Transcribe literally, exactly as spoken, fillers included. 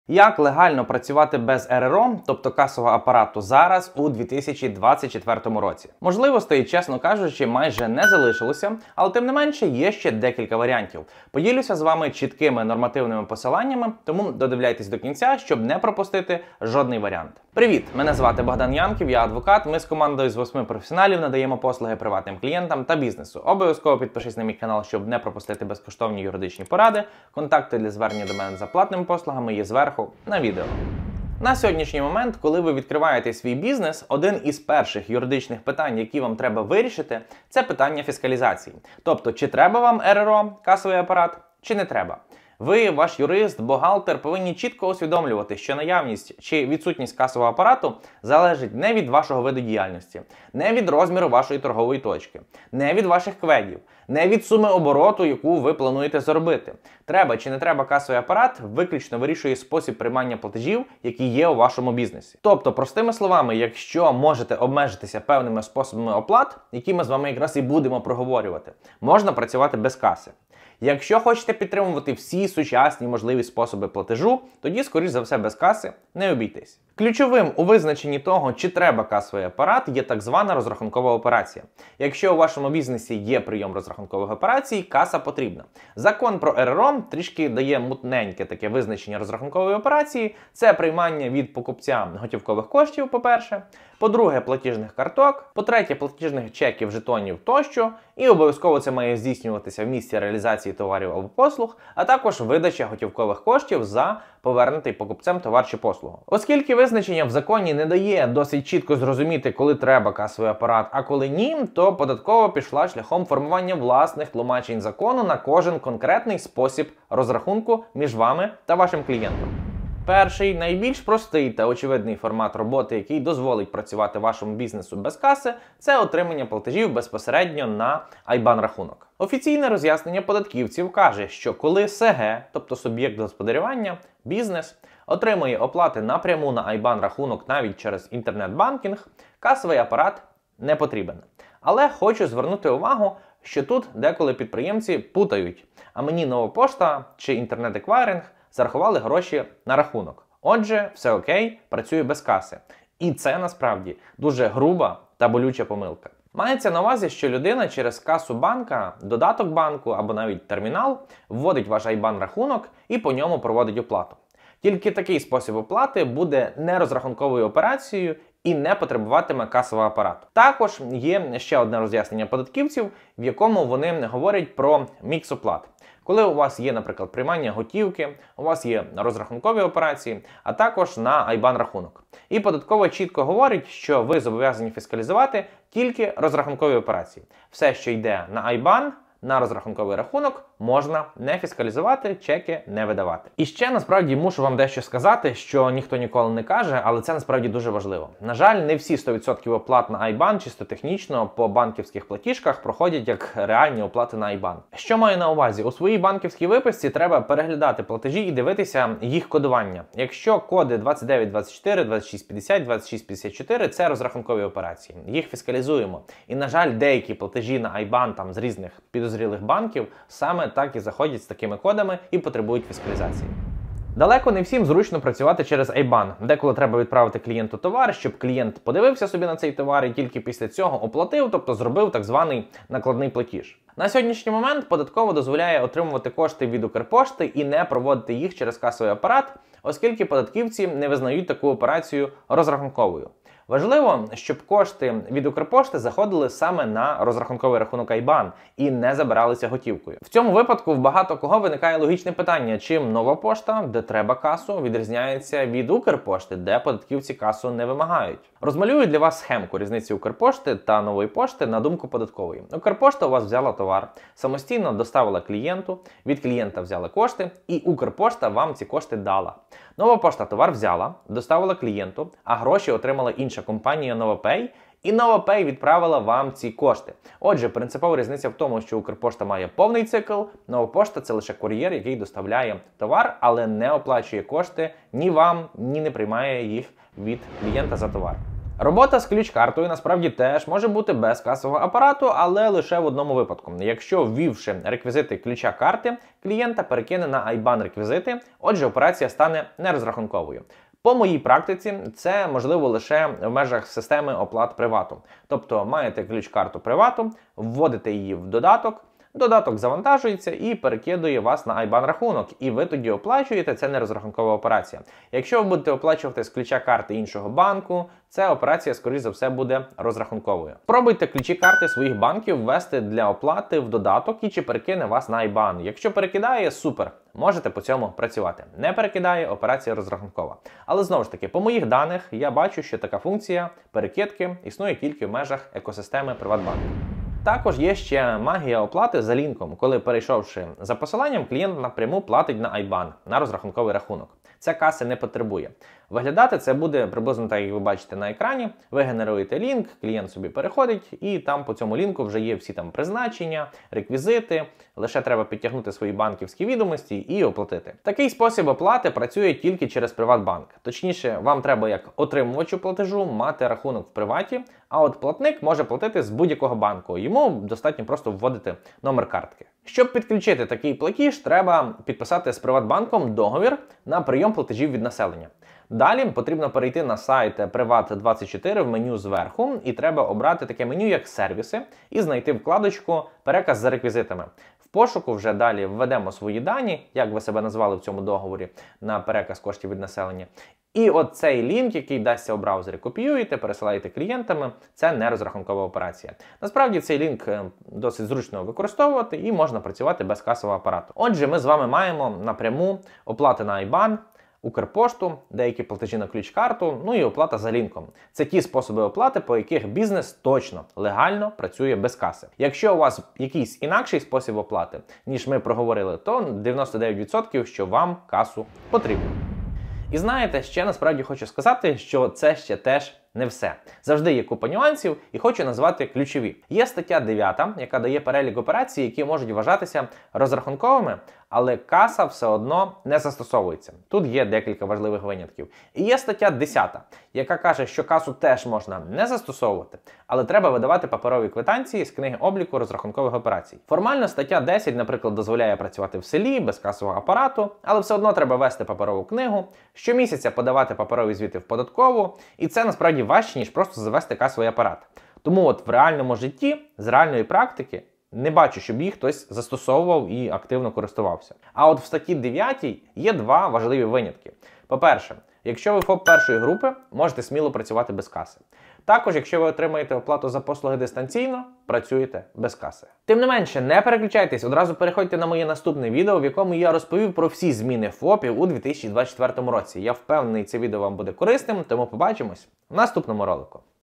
Як легально працювати без ер ер о, тобто касового апарату, зараз у дві тисячі двадцять четвертому році? Можливостей, чесно кажучи, майже не залишилося, але тим не менше є ще декілька варіантів. Поділюся з вами чіткими нормативними посиланнями, тому додивляйтесь до кінця, щоб не пропустити жодний варіант. Привіт! Мене звати Богдан Янків, я адвокат. Ми з командою з восьми професіоналів надаємо послуги приватним клієнтам та бізнесу. Обов'язково підпишись на мій канал, щоб не пропустити безкоштовні юридичні поради. Контакти для звернення до мене за платними послугами є зверху на відео. На сьогоднішній момент, коли ви відкриваєте свій бізнес, один із перших юридичних питань, які вам треба вирішити, це питання фіскалізації. Тобто, чи треба вам ер ер о, касовий апарат, чи не треба. Ви, ваш юрист, бухгалтер повинні чітко усвідомлювати, що наявність чи відсутність касового апарату залежить не від вашого виду діяльності, не від розміру вашої торгової точки, не від ваших кведів, не від суми обороту, яку ви плануєте заробити. Треба чи не треба касовий апарат виключно вирішує спосіб приймання платежів, які є у вашому бізнесі. Тобто, простими словами, якщо можете обмежитися певними способами оплат, які ми з вами якраз і будемо проговорювати, можна працювати без каси. Якщо хочете підтримувати всі сучасні можливі способи платежу, тоді, скоріш за все, без каси не обійтись. Ключовим у визначенні того, чи треба касовий апарат, є так звана розрахункова операція. Якщо у вашому бізнесі є прийом розрахункових операцій, каса потрібна. Закон про ер ер о трішки дає мутненьке таке визначення розрахункової операції. Це приймання від покупця готівкових коштів, по-перше, по-друге, платіжних карток, по-третє, платіжних чеків, жетонів тощо, і обов'язково це має здійснюватися в місці реалізації товарів або послуг, а також видача готівкових коштів за повернутий покупцем товар чи послугу. Оскільки визначення в законі не дає досить чітко зрозуміти, коли треба касовий апарат, а коли ні, то податкова пішла шляхом формування власних тлумачень закону на кожен конкретний спосіб розрахунку між вами та вашим клієнтом. Перший, найбільш простий та очевидний формат роботи, який дозволить працювати вашому бізнесу без каси, це отримання платежів безпосередньо на ай бан-рахунок. Офіційне роз'яснення податківців каже, що коли ес ге, тобто суб'єкт господарювання, бізнес, отримує оплати напряму на ай бан-рахунок навіть через інтернет-банкінг, касовий апарат не потрібен. Але хочу звернути увагу, що тут деколи підприємці путають, а мені нова пошта чи інтернет-еквайринг зарахували гроші на рахунок. Отже, все окей, працює без каси. І це насправді дуже груба та болюча помилка. Мається на увазі, що людина через касу банка, додаток банку або навіть термінал вводить ваш ай бан-рахунок і по ньому проводить оплату. Тільки такий спосіб оплати буде нерозрахунковою операцією і не потребуватиме касового апарату. Також є ще одне роз'яснення податківців, в якому вони говорять про мікс оплат. Коли у вас є, наприклад, приймання готівки, у вас є розрахункові операції, а також на ай бан-рахунок. І податкова чітко говорить, що ви зобов'язані фіскалізувати тільки розрахункові операції. Все, що йде на ай бан, на розрахунковий рахунок, можна не фіскалізувати, чеки не видавати. І ще, насправді, мушу вам дещо сказати, що ніхто ніколи не каже, але це насправді дуже важливо. На жаль, не всі сто відсотків оплат на ай бан чисто технічно по банківських платіжках проходять як реальні оплати на ай бан. Що маю на увазі? У своїй банківській виписці треба переглядати платежі і дивитися їх кодування. Якщо коди двадцять дев'ять двадцять чотири, двадцять шість п'ятдесят, двадцять шість п'ятдесят чотири – це розрахункові операції. Їх фіскалізуємо. І, на жаль, деякі платежі на ай бан там з різних підозрілих банків саме так і заходять з такими кодами і потребують фіскалізації. Далеко не всім зручно працювати через ай бан. Деколи треба відправити клієнту товар, щоб клієнт подивився собі на цей товар і тільки після цього оплатив, тобто зробив так званий накладний платіж. На сьогоднішній момент податково дозволяє отримувати кошти від Укрпошти і не проводити їх через касовий апарат, оскільки податківці не визнають таку операцію розрахунковою. Важливо, щоб кошти від Укрпошти заходили саме на розрахунковий рахунок ай бан і не забиралися готівкою. В цьому випадку в багато кого виникає логічне питання, чим нова пошта, де треба касу, відрізняється від Укрпошти, де податківці касу не вимагають. Розмалюю для вас схемку різниці Укрпошти та нової пошти на думку податкової. Укрпошта у вас взяла товар, самостійно доставила клієнту, від клієнта взяла кошти і Укрпошта вам ці кошти дала. Нова пошта товар взяла, доставила клієнту, а гроші отримала інша компанія NovaPay, і NovaPay відправила вам ці кошти. Отже, принципова різниця в тому, що Укрпошта має повний цикл, Нова пошта – це лише кур'єр, який доставляє товар, але не оплачує кошти ні вам, ні не приймає їх від клієнта за товар. Робота з ключ-картою насправді теж може бути без касового апарату, але лише в одному випадку. Якщо, ввівши реквізити ключа карти, клієнта перекине на ай бан реквізити, отже операція стане нерозрахунковою. По моїй практиці це можливо лише в межах системи оплат привату. Тобто маєте ключ-карту привату, вводите її в додаток, додаток завантажується і перекидує вас на ай бан рахунок, і ви тоді оплачуєте, це нерозрахункова операція. Якщо ви будете оплачувати з ключа карти іншого банку, ця операція, скоріш за все, буде розрахунковою. Пробуйте ключі карти своїх банків ввести для оплати в додаток і чи перекине вас на ай бан. Якщо перекидає, супер, можете по цьому працювати. Не перекидає, операція розрахункова. Але знову ж таки, по моїх даних, я бачу, що така функція перекидки існує тільки в межах екосистеми Приватбанку. Також є ще магія оплати за лінком, коли, перейшовши за посиланням, клієнт напряму платить на ай бан, на розрахунковий рахунок. Це каси не потребує. Виглядати це буде приблизно так, як ви бачите на екрані. Ви генеруєте лінк, клієнт собі переходить, і там по цьому лінку вже є всі там призначення, реквізити. Лише треба підтягнути свої банківські відомості і оплатити. Такий спосіб оплати працює тільки через Приватбанк. Точніше, вам треба як отримувачу платежу мати рахунок в приваті, а от платник може платити з будь-якого банку. Йому достатньо просто вводити номер картки. Щоб підключити такий платіж, треба підписати з Приватбанком договір на прийом платежів від населення. Далі потрібно перейти на сайт Приват двадцять чотири в меню зверху, і треба обрати таке меню, як сервіси, і знайти вкладочку «Переказ за реквізитами». В пошуку вже далі введемо свої дані, як ви себе назвали в цьому договорі, на переказ коштів від населення. І от цей лінк, який дасться у браузері, копіюєте, пересилаєте клієнтами, це не розрахункова операція. Насправді цей лінк досить зручно використовувати і можна працювати без касового апарату. Отже, ми з вами маємо напряму оплати на ай бан, Укрпошту, деякі платежі на ключ-карту, ну і оплата за лінком. Це ті способи оплати, по яких бізнес точно, легально працює без каси. Якщо у вас якийсь інакший спосіб оплати, ніж ми проговорили, то дев'яносто дев'ять відсотків, що вам касу потрібно. І знаєте, ще насправді хочу сказати, що це ще теж не все. Завжди є купа нюансів і хочу назвати ключові. Є стаття дев'ята, яка дає перелік операцій, які можуть вважатися розрахунковими, але каса все одно не застосовується. Тут є декілька важливих винятків. І є стаття десята, яка каже, що касу теж можна не застосовувати, але треба видавати паперові квитанції з книги обліку розрахункових операцій. Формально стаття десять, наприклад, дозволяє працювати в селі без касового апарату, але все одно треба вести паперову книгу, щомісяця подавати паперові звіти в податкову, і це насправді важче, ніж просто завести касовий апарат. Тому от в реальному житті, з реальної практики, не бачу, щоб їх хтось застосовував і активно користувався. А от в статті дев'ятій є два важливі винятки. По-перше, якщо ви ФОП першої групи, можете сміло працювати без каси. Також, якщо ви отримаєте оплату за послуги дистанційно, працюєте без каси. Тим не менше, не переключайтесь, одразу переходьте на моє наступне відео, в якому я розповів про всі зміни ФОПів у дві тисячі двадцять четвертому році. Я впевнений, це відео вам буде корисним, тому побачимось в наступному ролику.